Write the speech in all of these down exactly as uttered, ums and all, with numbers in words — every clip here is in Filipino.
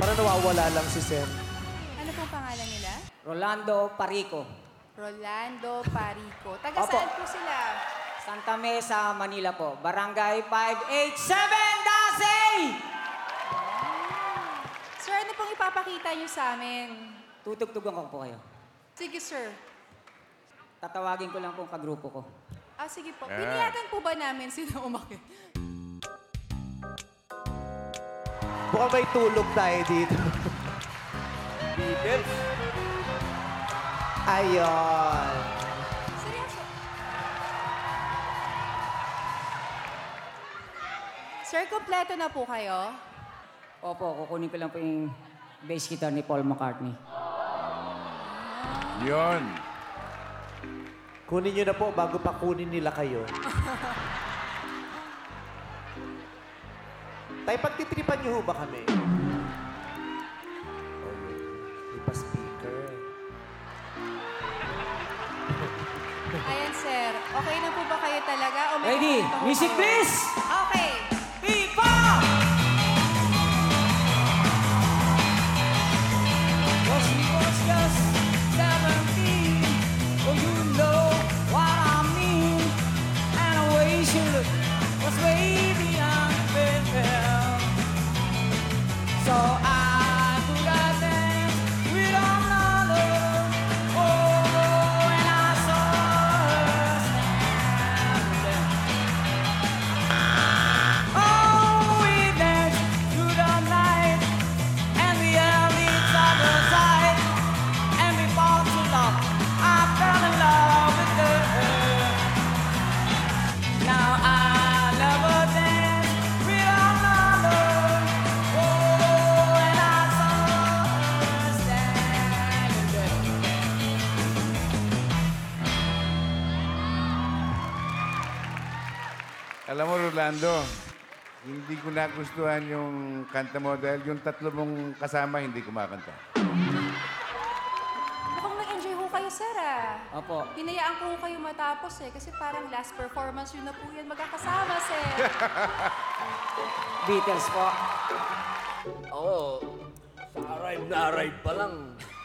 Para nawawala lang si Sen. Ano pong pangalan nila? Rolando Parico. Rolando Parico. Taga Opo. saan po sila? Santa Mesa, Manila po. Barangay five eight seven, Dasay! Sir, ano pong ipapakita niyo sa amin? Tutugtugan ko po kayo. Sige, sir. Tatawagin ko lang po ang kagrupo ko. Ah, sige po. Piniyagan po ba namin sino umakit? Mukhang may tulog tayo dito. Beatles. Ayun. Seryoso? Sir, kompleto na po kayo? Opo, kukunin ko lang po yung bass guitar ni Paul McCartney. Yun. Kunin nyo na po bago pa kunin nila kayo. Tay, pagtitripan nyo ho ba kami? May pa-speaker. Ayan, sir. Okay na po ba kayo talaga? O may Ready? kukunin pa po Music, kayo? please! Okay. Viva! Was he was just seventeen. Oh, you know what I mean. And the way she looked was way beyond fair. So I could have danced with another. Oh, and I saw her standing there. Oh, we danced through the night and the early summer sight. And we fought to love. I fell in love with her. Now I never dance with another. Oh, and I saw her standing there. Alam mo, Rolando, hindi ko nagustuhan yung kanta mo dahil yung tatlo mong kasama hindi kumakanta. Mukhang nag-enjoy ho kayo, sir, ah. Opo. Hinayaan ko ho kayo matapos, eh. Kasi parang last performance yun na po yan magkakasama, sir. Beatles po. Ako, sa arrive na arrive pa lang.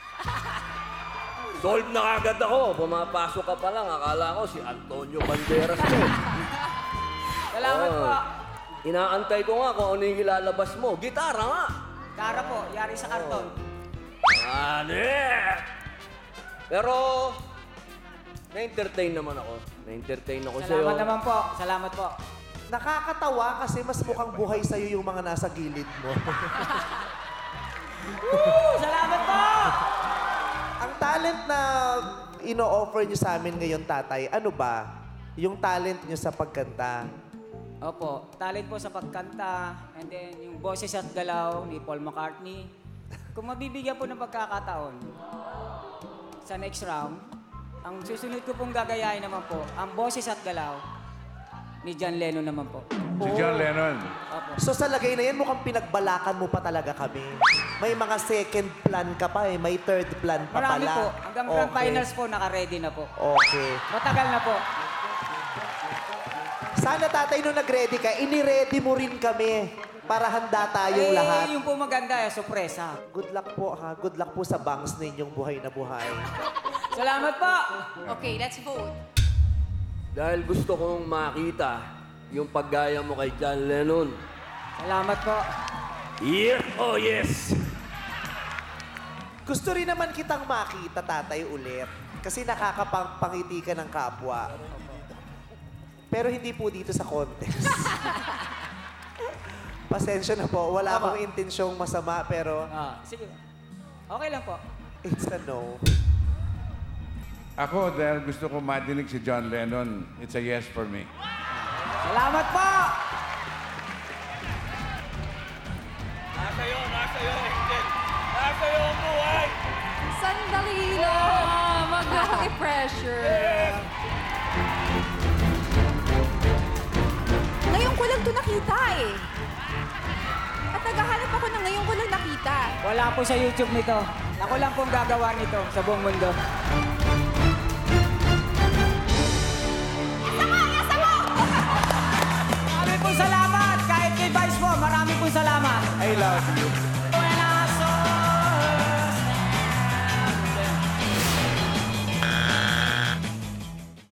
Solve na agad ako. Pumapasok ka pa lang. Akala ko si Antonio Banderas ko. Salamat Oo. po. Inaantay ko nga kung ano yung ilalabas mo. Gitara nga. Tara po, yari sa karton. Ano Pero, na-entertain naman ako. Na-entertain ako sa'yo. Salamat naman po. Salamat po. Nakakatawa kasi mas mukhang buhay sa'yo yung mga nasa gilid mo. Woo! Salamat po! Ang talent na ino-offer nyo sa amin ngayon, tatay, ano ba? Yung talent nyo sa pagkanta. Opo, talent po sa pagkanta, and then yung boses at galaw ni Paul McCartney. Kung mabibigyan po ng pagkakataon sa next round, ang susunod ko pong gagayahin naman po, ang boses at galaw ni John Lennon naman po. Si John Lennon. Opo. So sa lagay na yan, mukhang pinagbalakan mo pa talaga kami. May mga second plan ka pa eh. May third plan pa Marami pala. po. Hanggang grand finals po, naka-ready na po. Okay. Matagal na po. Sana tatay, nung nag-ready ka, ini-ready mo rin kami para handa tayong Eh, lahat. yung po maganda, eh, sorpresa. Good luck po ha. Good luck po sa bangs ninyong buhay na buhay. Salamat po! Okay, let's vote. Dahil gusto kong makita yung paggaya mo kay John Lennon. Salamat po. Yeah! Oh, yes! Gusto rin naman kitang makita, tatay, ulit. Kasi nakakapangiti ka ng kapwa. Pero hindi po dito sa contest. Pasensya na po. Wala Tama. akong intensyong masama, pero Ah, sige. Okay lang po. it's a no. Ako, dahil gusto ko madinig si John Lennon, it's a yes for me. Salamat po! Nasa iyo, nasa iyo, Angel. Nasa iyo ang buhay! Sandali lang. Wag na ako i-pressure. Ngayon ko lang ito nakita eh. At naghahanap ako na ngayon ko lang nakita. Wala po sa YouTube nito. Ako lang pong gagawa nito sa buong mundo. Marami pong salamat! Kahit kay Vice po, marami pong salamat. I love you.